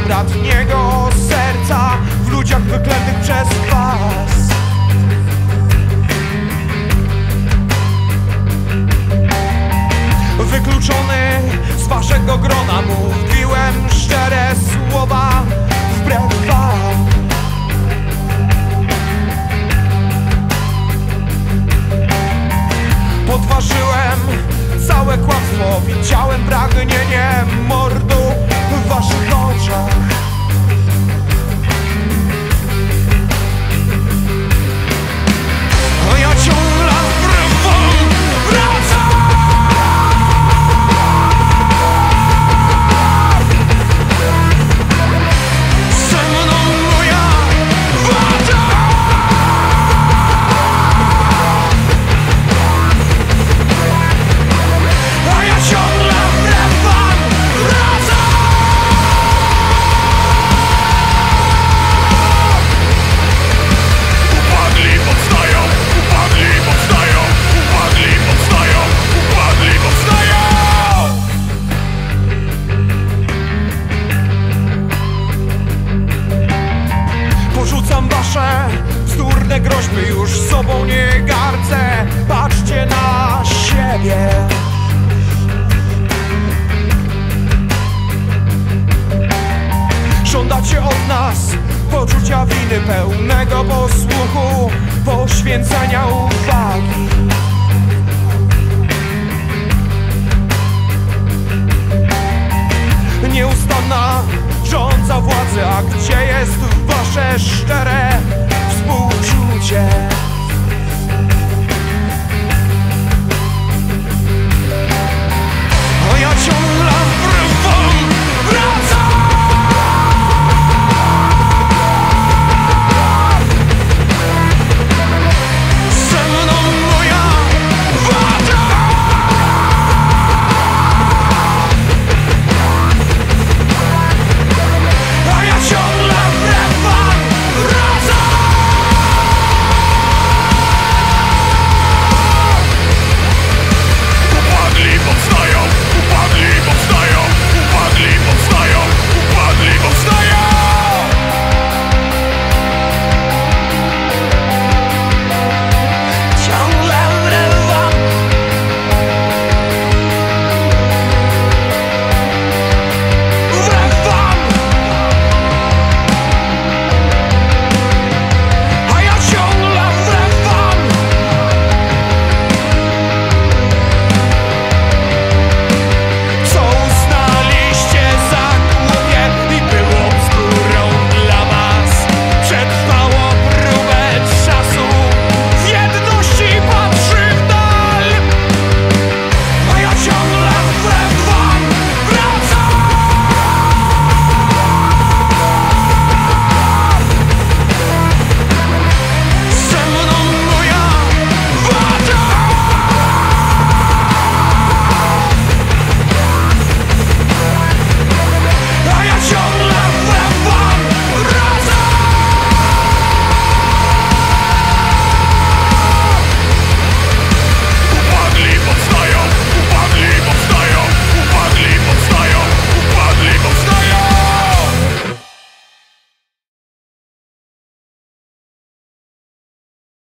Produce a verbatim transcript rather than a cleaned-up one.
bratniego serca w ludziach wyklętych przez was. Wykluczony z waszego grona mówiłem szczere słowa wbrew wam. Podważyłem całe kłamstwo, widziałem pragnienie mordu w waszych oczach. A ja ciągle wbrew wam wracam. Ze mną moja władza. A ja ciągle wbrew wam wracam. Upadli, powstają, upadli, powstają, upadli, powstają, upadli, powstają. Porzucam wasze bzdurne groźby, już sobą nie gardzę. Patrzcie na siebie. Żądacie od nas poczucia winy, pełnego posłuchu, poświęcenia uwagi. Nieustanna rządza władzy, a gdzie jest wasze szczere